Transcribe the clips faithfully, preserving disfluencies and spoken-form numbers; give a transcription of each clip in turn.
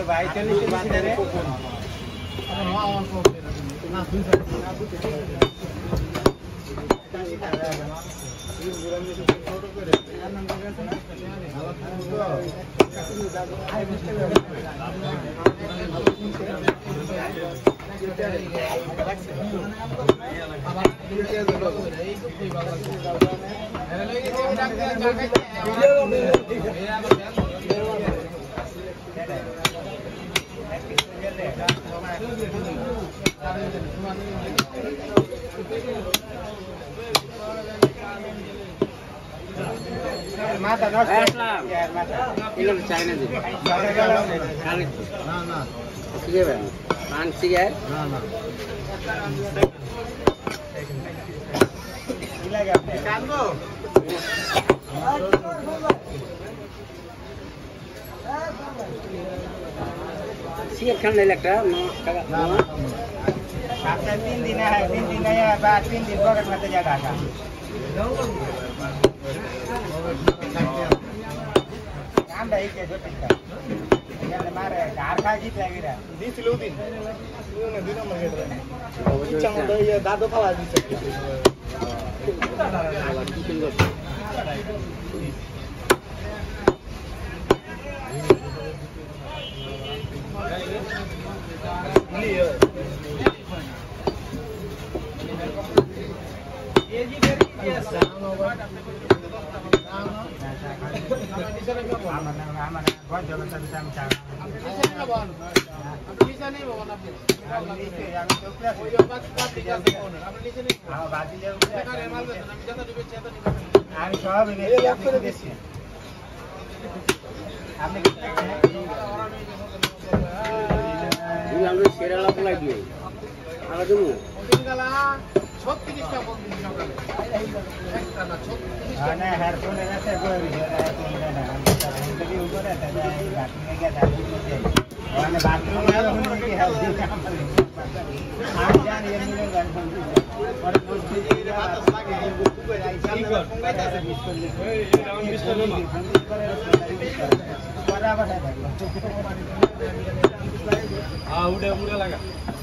ভাই চল্লিশ বাজারে মাথা নষ্ট এগুলো চাইনা দিবে না না ঠিক আছে পান সিগার না না কি লাগে আপনি কানবো সিগার খান ले लगता है तीन दिन है तीन दिन है बाद तीन दिन पॉकेट में जा डाका काम भाई के जो पिता यार मारे कार खा जीत लगेगा बीस लो दिन ने दिन में गेट रहा इच्छा मत ये दादो खावा दी सकते ये जी यस बहुत जगह से हम चाह नीचे नहीं भगवान अपने नीचे हम तो प्लस वो बात बात दिखा दे कौन हम नीचे नहीं हां बात दिया देखा रे माल हम ज्यादा डिबे चाहता नहीं हम सब ने एक कर देसी आपने ये हम शेराला पलाई दिए आला देबो दिन गला ছত্রিশ টা বন্ধ সকালে একটা না ছত্রিশ টা না হ্যাঁ ফোনে না সে করে দিও না না যদি উপরে আছে এই বাথরুমে গিয়ে দাঁড়িয়ে দিতে ওখানে বাথরুমে ওখানে কি হাল দিতে আর জান এর মিলে গান বন্ধ পরে বলছি যে বাতাস লাগে উপরে আই সামনে কঙ্গাইতাছে মিস করলে এই রাউন্ড মিস করলো না পরে আবার থাকলো আ উড়ে উড়ে লাগা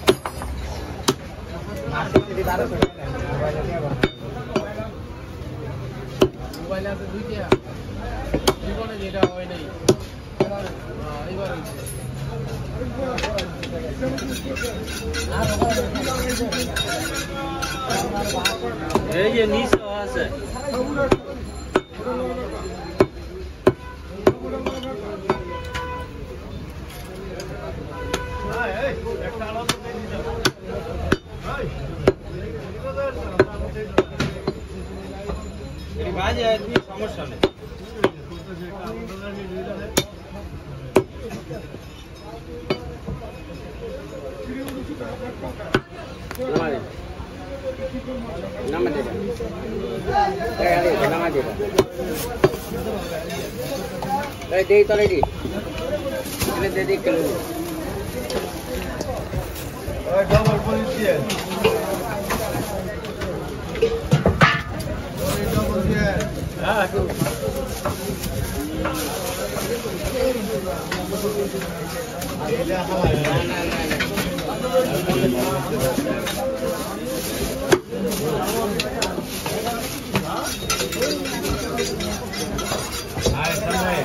मार्केट से बारह सौ मोबाइल है मोबाइल আছে দুইটা জীবনে যেটা হয় নাই এবার এই যে নিচ আছে এই এই একটা আলো তো দিয়ে দাও এর বাজে আদমি সমস্যা নেই নাম দে আরে নাম দে এই দেই তো রেডি এনে দে দে কিলো ওই ডবল পলিসিয়া Ah, tu. Dia hawai. Hai, sampai.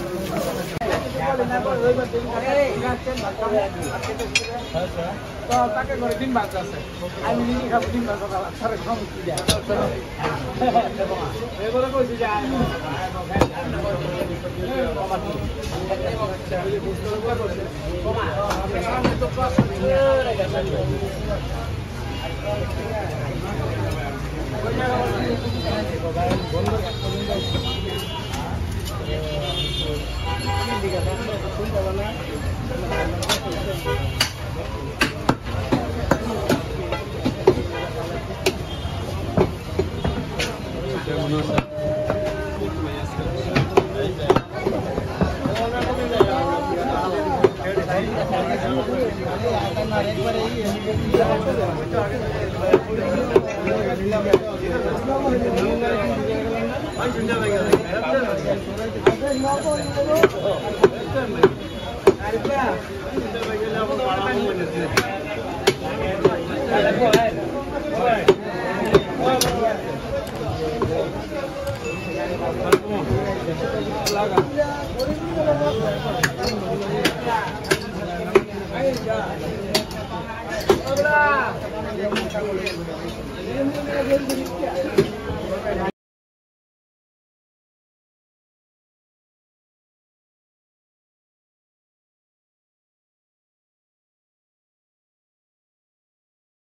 তো তাকে করে দিন বাদ আছে আমি নিজে খাবো দিন বাদ সকাল সাড়ে খাবো কি যায় এবারে কইছি যে আয় Hola.